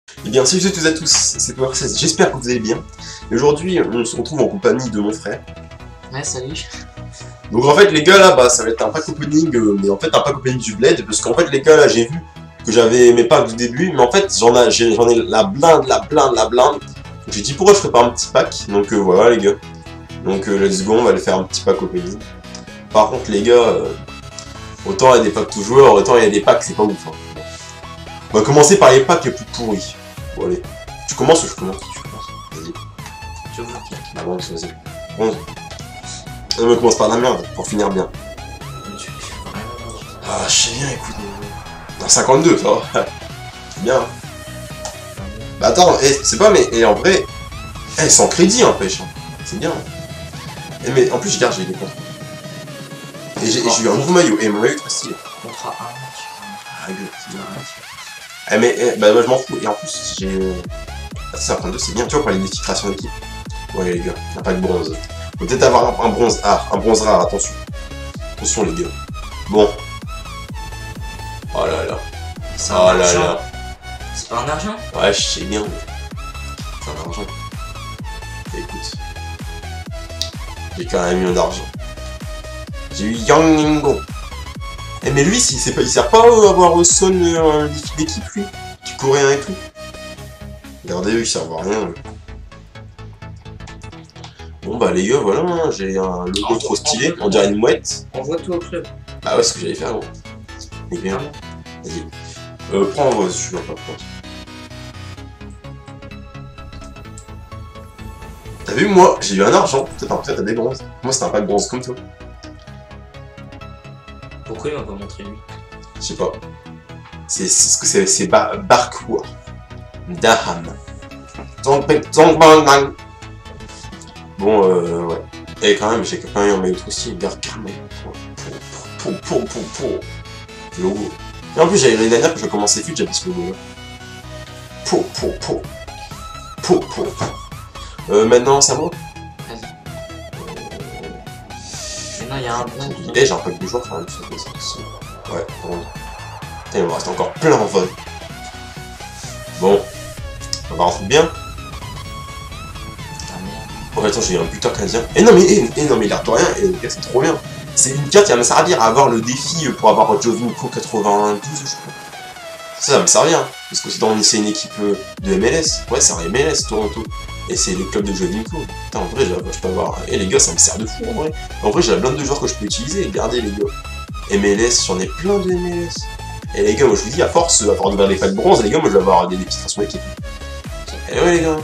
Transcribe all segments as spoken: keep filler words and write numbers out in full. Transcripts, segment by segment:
Eh bien, salut à tous et à tous, c'est Power seize, j'espère que vous allez bien. Et aujourd'hui, on se retrouve en compagnie de mon frère. Ouais, salut. Donc en fait, les gars, là, bah, ça va être un pack opening, euh, mais en fait, un pack opening du Blade, parce qu'en fait, les gars, là, j'ai vu que j'avais mes packs du début, mais en fait, j'en ai, j'en ai la blinde, la blinde, la blinde. Donc j'ai dit, pourquoi je ferais pas un petit pack? Donc euh, voilà, les gars. Donc euh, let's go, on va aller faire un petit pack opening. Par contre, les gars, euh, autant il y a des packs tout joueurs, autant il y a des packs, c'est pas ouf. Hein. On va commencer par les packs les plus pourris. Bon, allez. Tu commences ou je commence? Tu commences. Vas-y. Tu veux qui? Bah bon, vas-y. onze. On me commence par la merde, pour finir bien. Ah, je sais bien, écoute. Dans cinquante-deux, ça va. C'est bien. Hein. Bah attends, eh, c'est pas, mais et en vrai, eh, sans crédit, hein, pêche. Hein. C'est bien. Eh, mais en plus, je garde, j'ai des contrats. Et j'ai eu un nouveau maillot, et mon maillot est très stylé. Contrat un match. Ah, gueule, c'est bien. Eh, mais eh, bah, moi, je m'en fous. Et en plus, j'ai. Ah, cinquante-deux, c'est bien, tu vois, pour les défis création d'équipe. Ouais, les gars, il n'y a pas de bronze. Faut peut-être avoir un, un bronze. Ah, un bronze rare, attention. Attention, les gars. Bon. Oh là là. C'est Oh un là argent. là. C'est pas un argent? Ouais, je sais bien, mais c'est un argent. Écoute. J'ai quand même eu un argent. J'ai eu Yang Ningo. Eh mais lui, il, pas, il sert pas à avoir Son euh, d'équipe, lui. Du coréen et tout. Regardez, eux, ils servent à rien. Eux. Bon bah les gars, voilà, hein, j'ai un logo oh, trop stylé, on dirait une mouette. Envoie tout au club. Bah ouais, c'est ce que j'allais faire, gros. Les gars, vas-y. Euh, prends, je suis un peu prendre. T'as vu, moi, j'ai eu un argent. Peut-être après, t'as des bronzes. Moi, c'était un pack bronze comme toi. Pourquoi il m'a pas montré lui? Je sais pas. C'est ce que c'est, c'est bar Barkwar. Daham. Bon, euh, ouais. Et quand même, j'ai quand même un maillot trop stylé. Regarde, carrément. Pour, pour, pour, pour. Le logo. Et en plus, j'avais l'année dernière que je commençais vite, j'avais ce logo là. Pour, pour, pour. Pour, pour. Euh, maintenant, c'est à moi. Vas-y. Maintenant, il y a un blanc. Et j'ai un pack de joueurs, enfin, c'est ça. Ouais, bon. Putain, il me reste encore plein en vol. Bon. On va rentrer bien. Oh attends, j'ai un buteur canadien. Et non mais, et, et non mais l'air de rien, et les gars c'est trop bien. C'est une carte qui va me servir à avoir le défi pour avoir Jovinko quatre-vingt-douze je crois. Ça, ça va me servir, hein, parce que c'est une équipe de M L S. Ouais, c'est un M L S Toronto. Et c'est le club de Jovinko. Putain, en vrai, je peux avoir. Et les gars, ça me sert de fou en vrai. En vrai, j'ai la blinde de joueurs que je peux utiliser. Regardez les gars. M L S, j'en ai plein de M L S. Et les gars, moi je vous dis, à force, à force d'ouvrir les packs bronze, les gars, moi je vais avoir des petites façons d'équipe. Et ouais les gars.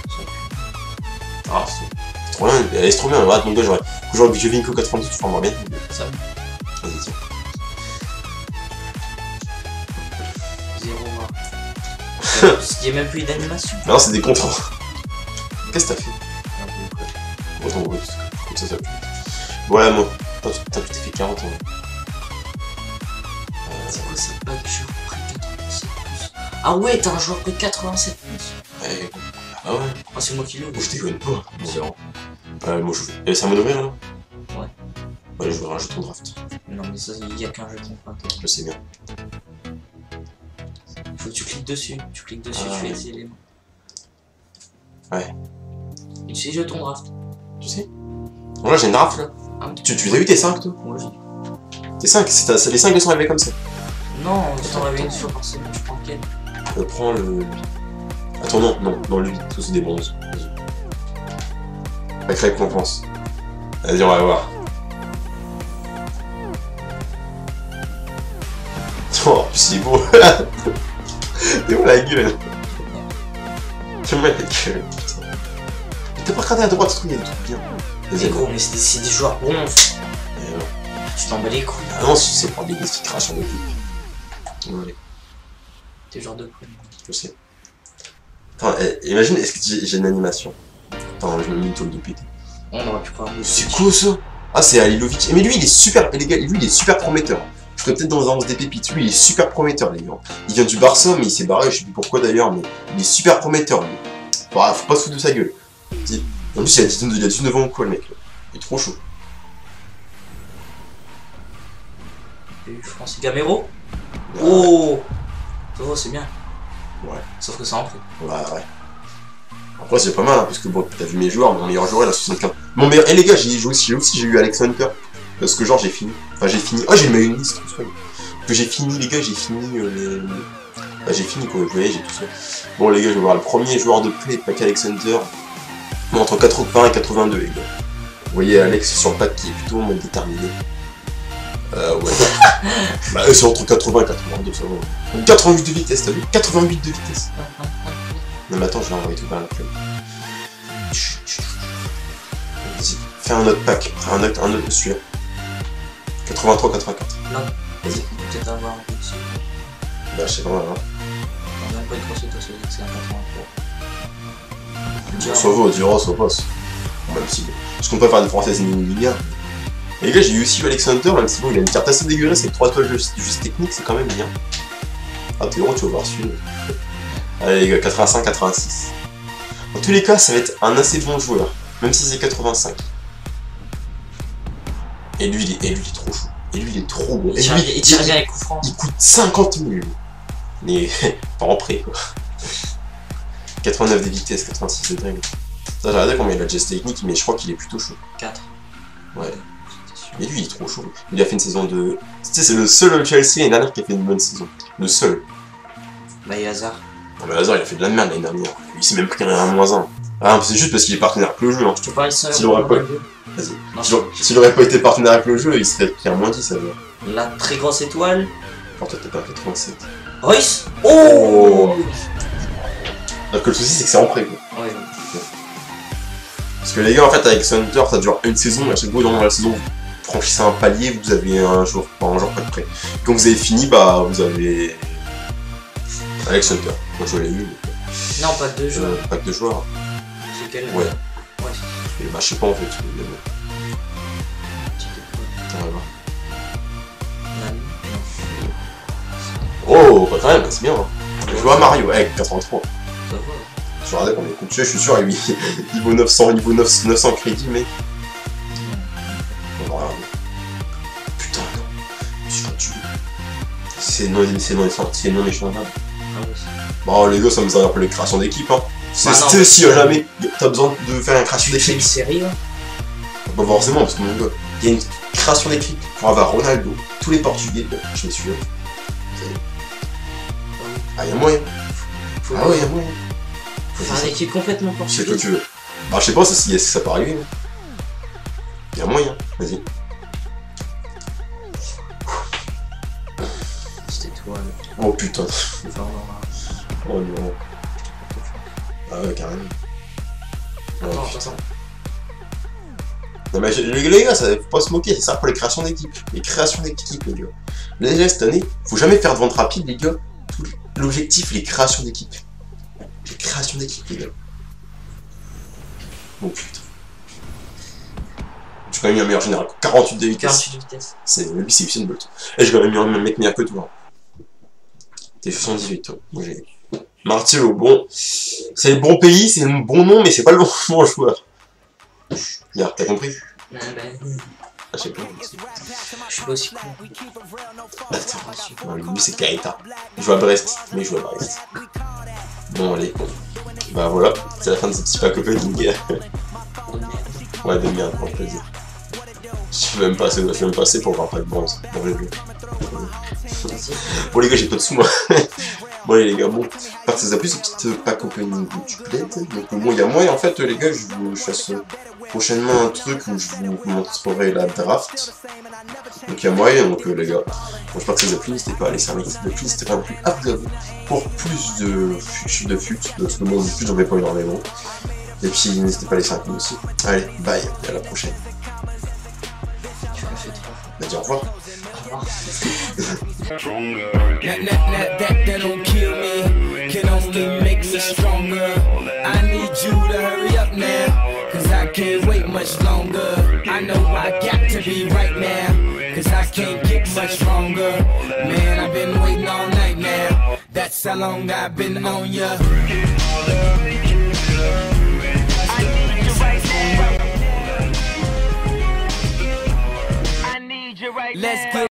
Ah, c'est trop bien, c'est trop bien, regarde mon gars, j'aurais j'aurais Jovinko quatre-vingt-douze, tu feras bien. Ça vas-y, tiens. Zéro. Il n'y a même plus d'animation. Non, c'est des contrats. Qu'est-ce que t'as fait? Attends, ouais, comme ça, ça pue. Voilà, moi. T'as tout fait quarante ans. C'est quoi cette bague? Je suis pris quatre-vingt-sept plus. Ah ouais, t'as un joueur pris quatre-vingt-sept plus. Ouais, ah ouais. Ah, c'est moi qui l'ai. Moi, je déconne pas. Zéro. Ouais, moi, je fais. Et ça m'a ouvrir là? Ouais. Ouais, je vais rajouter ton draft. Non, mais ça, il y a qu'un jeton. Je sais bien. Faut que tu cliques dessus. Tu cliques dessus, ah, tu fais ouais. les éléments. Ouais. Et tu sais jetons draft. Tu sais? Bon, là, j'ai une draft là. Ah, tu tu as eu tes cinq toi? Moi, j'ai. Tes cinq? Les cinq sont arrivés comme ça? Non, ils sont arrivés une fois par semaine. Tu prends lequel? Je prends le. Attends, non, non, non, lui, tout c'est des bronzes. Avec récompense. Vas-y, on va voir. Oh, c'est beau. T'es où la gueule? Tu me mets la gueule, putain. T'as pas regardé à droite, ce truc, il y a des trucs bien. Vas-y, gros, mais c'est des, des joueurs bronzes. Tu t'en bats les couilles. Ah non, si c'est pour des défis création d'équipe. Allez. T'es genre de couilles. Je sais. Attends, eh, imagine, est-ce que j'ai une animation? Attends, je me mets une toile de pété. On aurait pu croire. C'est quoi ça? Ah, c'est Alilovic. Mais lui, il est super, les gars, lui, il est super prometteur. Je ferais peut-être dans un onze des pépites. Lui, il est super prometteur, les gars. Il vient du Barça, mais il s'est barré, je sais plus pourquoi d'ailleurs, mais il est super prometteur, lui. Bah, faut pas se foutre de sa gueule. En plus, il a dix-neuf ans ou quoi, le mec, là. Il est trop chaud. Francis Gamero. Oh, oh, c'est bien. Ouais. Sauf que c'est en prix. Ouais, ouais. Après, c'est pas mal, hein, parce que bon, t'as vu mes joueurs, mon meilleur joueur, il a soixante-quinze. Mon meilleur. Et les gars, j'ai joué aussi, aussi j'ai eu Alex Hunter. Parce que, genre, j'ai fini. Enfin, j'ai fini. Ah, j'ai mis une liste, tout ça. Que j'ai fini, les gars, j'ai fini. Euh, les... Bah, j'ai fini, quoi. Vous voyez, j'ai tout ça. Bon, les gars, je vais voir le premier joueur de play, pack Alex Hunter. Bon, entre quatre-vingts et quatre-vingt-deux, les gars. Vous voyez, Alex sur le pack qui est plutôt moins déterminé. Euh, ouais. Bah, eux, c'est entre quatre-vingts et quatre-vingt-deux, ça va. Donc, quatre-vingt-huit de vitesse, t'as vu? quatre-vingt-huit de vitesse. Non, mais attends, je vais envoyer tout par la clé. Vas-y, fais un autre pack. Fais un autre, un autre, celui-là. quatre-vingt-trois quatre-vingt-quatre. Non, vas-y, peut-être avoir un peu dessus. Bah, je sais pas, hein. On a même pas une crossée, toi, c'est un quatre-vingt-trois. Ça vaut, Dura, ça passe. Même si. Je compte pas faire des françaises ni une ligue. Et les gars, j'ai eu aussi Alex Hunter, même si bon, il a une carte assez dégueulasse avec trois toiles juste, juste technique, c'est quand même bien. Ah, t'es gros, tu vas voir celui-là. Allez, les gars, quatre-vingt-cinq quatre-vingt-six. Dans tous les cas, ça va être un assez bon joueur, même si c'est quatre-vingt-cinq. Et lui, il est, et lui, il est trop chaud. Et lui, il est trop bon. Il Et tire, lui, il tire bien les coups francs. Il coûte cinquante mille. Mais pas en prêt, quoi. quatre-vingt-neuf de vitesse, quatre-vingt-six de dribble. Ça, j'ai regardé combien il a de geste technique, mais je crois qu'il est plutôt chaud. quatre. Ouais. Mais lui, il est trop chaud. Il a fait une saison de... Tu sais, c'est le seul au Chelsea l'année dernière qui a fait une bonne saison. Le seul. Bah, il y a Hazard. Non, mais Hazard, il a fait de la merde l'année dernière. Il s'est même pris un moins un. Ah, c'est juste parce qu'il est partenaire avec le jeu. Hein. Je te parle ça. S'il aurait pas... Vas-y. S'il aurait pas été partenaire avec le jeu, il serait pris un moins dix, Hazard. La très grosse étoile. Pourtant, t'es pas à quatre-vingt-sept. Royce. Oh, donc, le souci, c'est que c'est en prêt, quoi. Ouais. Parce que les gars, en fait, avec Hunter, ça dure une saison, et à chaque fois, dans la saison, vous franchissez un palier, vous avez un jour, pas un jour pas de prêt. Quand vous avez fini, bah, vous avez Alex Hunter. Moi, je l'ai eu. Non, pas de deux joueurs. Euh, pack de joueurs. C'est quel? Ouais. Ouais. Et bah, je sais pas en fait. Mais bon. Attends, on va voir. Oh, bah quand même, c'est bien. Hein. Je vois Mario, ouais, avec quatre-vingt-trois. Ça va. Je regardais combien il coûte. Je suis sûr, lui, il vaut neuf cents, il vaut neuf cents crédits, mais. On va regarder. Putain, non. Je suis pas tué. C'est non, c'est non, c'est non échangeable. Ah oui. Bon, les gars, ça me sert un peu les créations d'équipe. Hein. C'est Ah, si si jamais t'as besoin de faire une création Tu fais d'équipe. une série, hein. Pas forcément, parce que mon gars, il y a une création d'équipe pour avoir Ronaldo, tous les Portugais, je me suis là. Ah, y'a moyen. Faut Ah ouais, y'a moyen. Faut faire une équipe complètement Je sais portugaise. que tu veux. Bah, je sais pas si ça peut arriver. Y'a moyen, vas-y. Cette étoile. Oh putain. Enfin, Oh non. Ah ouais, carrément. Oh, attends, putain. attends. Non mais les les gars, ça faut pas se moquer, c'est ça pour les créations d'équipe. Les créations d'équipe, les gars. Les gars, cette année, faut jamais faire de vente rapide, les gars. L'objectif, les créations d'équipe. Les créations d'équipe, les gars. Oh putain. J'ai quand même mis un meilleur général. quarante-huit de vitesse. quarante-huit de vitesse. C'est lui, c'est Usain Bolt. Et j'ai quand même mis un mec meilleur que toi. T'es soixante-dix-huit, toi. Moi j'ai. Martial, bon. C'est le bon pays, c'est le bon nom, mais c'est pas le bon, bon joueur. Regarde, t'as compris? Ah, ben, Ah, je sais pas. je suis pas aussi con. Ah, non, lui, c'est Gaëta. Il joue à Brest, mais il joue à Brest. Bon, allez. Bah voilà, c'est la fin de ce petit pack opening. Ouais, de merde, pour le plaisir. Je vais même passer, je vais même passer pour voir pas de bronze. Bon, les gars. Bon, les gars, j'ai pas de sous, moi. Bon, allez, les gars, bon. Parce que ça a plus ce petit pack opening du plaid. Donc, bon, il y a moyen, en fait, les gars, je vous fasse prochainement un truc où je vous montrerai la draft. Donc, il y a moyen, donc, euh, les gars. Bon, j'espère que ça vous a plu. N'hésitez pas à laisser un like de plus, n'hésitez pas non plus à vous abonner pour plus de fut, de fut. Parce que moi, de fut, j'en ai pas énormément. Et puis, n'hésitez pas à laisser un pouce aussi. Allez, bye, et à la prochaine. Tu l'as fait trois fois. Bah, dis au revoir. Au revoir. That, that, that, that, that don't kill me, can only make me stronger. I need you to hurry up now, cause I can't wait much longer. I know I got to be right now, cause I can't get much stronger. Man, I've been waiting all night now, that's how long I've been on ya. Let's get